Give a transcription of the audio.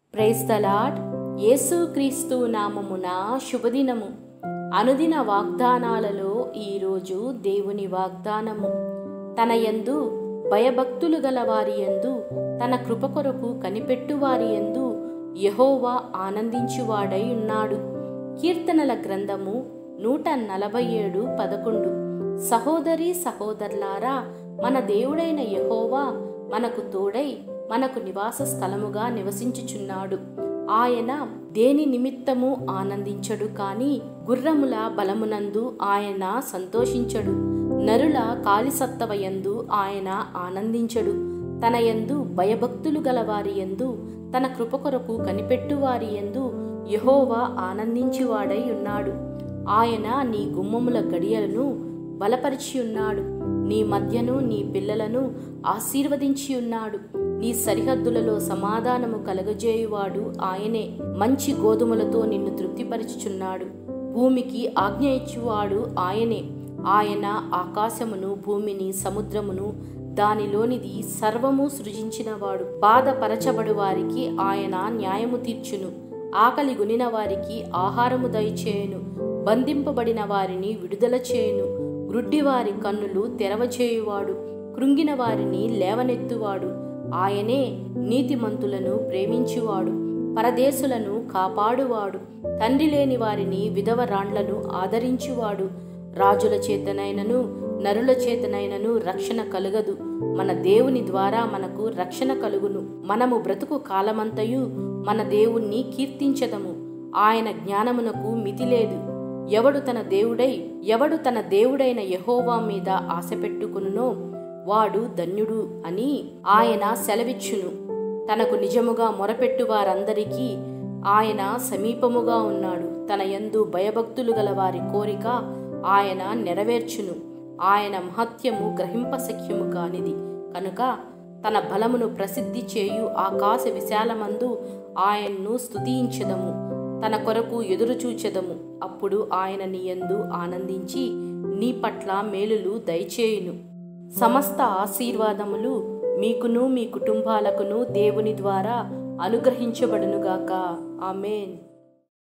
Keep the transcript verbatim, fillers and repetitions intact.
Praise the lord. యేసుక్రీస్తు నామమున శుభదినము. అనుదిన వాగ్దానాలలో ఈరోజు దేవుని వాగ్దానము. తన యందు భయభక్తులు గల వారి యందు, తన కృప కొరకు కనిపెట్టువారి యందు యెహోవా ఆనందించువాడై ఉన్నాడు. కీర్తనల గ్రంథము నూట నలభై ఏడు పదకొండు. సహోదరి సహోదరులారా, మన దేవుడైన యెహోవా మనకు తోడై మనకు నివాస స్థలముగా నివసించుచున్నాడు. ఆయన దేని నిమిత్తము ఆనందించడు కాని గుర్రముల బలమునందు ఆయన సంతోషించడు. నరుల కాలిసత్తవయందు ఆయన ఆనందించడు. తన యందు భయభక్తులు గల వారి యందు, తన కృప కొరకు కనిపెట్టువారి యందు యెహోవా ఆనందించువాడై ఉన్నాడు. ఆయన నీ గుమ్మముల గడియలను బలపరిచి ఉన్నాడు. నీ మధ్యను నీ పిల్లలను ఆశీర్వదించి ఉన్నాడు. నీ సరిహద్దులలో సమాధానము కలగజేయువాడు ఆయనే. మంచి గోధుమలతో నిన్ను తృప్తిపరచుచున్నాడు. భూమికి ఆజ్ఞ ఇచ్చువాడు ఆయనే. ఆయన ఆకాశమును, భూమిని, సముద్రమును, దానిలోనిది సర్వము సృజించినవాడు. బాధపరచబడు వారికి ఆయన న్యాయము తీర్చును. ఆకలి గునిన వారికి ఆహారము దయచేయును. బంధింపబడిన వారిని విడుదల చేయును. గ్రుడ్డివారి కన్నులు తెరవచేయువాడు. కృంగిన వారిని లేవనెత్తువాడు. ఆయనే నీతిమంతులను ప్రేమించువాడు. పరదేశులను కాపాడువాడు. తండ్రి లేని వారిని, విధవరాండ్లను ఆదరించువాడు. రాజుల చేతనైనను నరుల చేతనైనను రక్షణ కలుగదు. మన దేవుని ద్వారా మనకు రక్షణ కలుగును. మనము బ్రతుకు కాలమంతయు మన దేవుణ్ణి కీర్తించదము. ఆయన జ్ఞానమునకు మితి లేదు. ఎవడు తన దేవుడై ఎవడు తన దేవుడైన యెహోవా మీద ఆశ పెట్టుకునునో వాడు ధన్యుడు అని ఆయన సెలవిచ్చును. తనకు నిజముగా మొరపెట్టు వారందరికీ ఆయన సమీపముగా ఉన్నాడు. తన యందు భయభక్తులు గల వారి కోరిక ఆయన నెరవేర్చును. ఆయన మహత్యము గ్రహింపశక్యము కానిది కనుక తన బలమును ప్రసిద్ధి చేయు ఆకాశ విశాలమందు ఆయన్ను స్తుతించెదము. తన కొరకు ఎదురుచూచెదము. అప్పుడు ఆయన నీ యందు ఆనందించి నీ పట్ల మేలులు దయచేయును. సమస్త ఆశీర్వాదములు మీకును మీ కుటుంబాలకును దేవుని ద్వారా అనుగ్రహించబడునుగాక. ఆమేన్.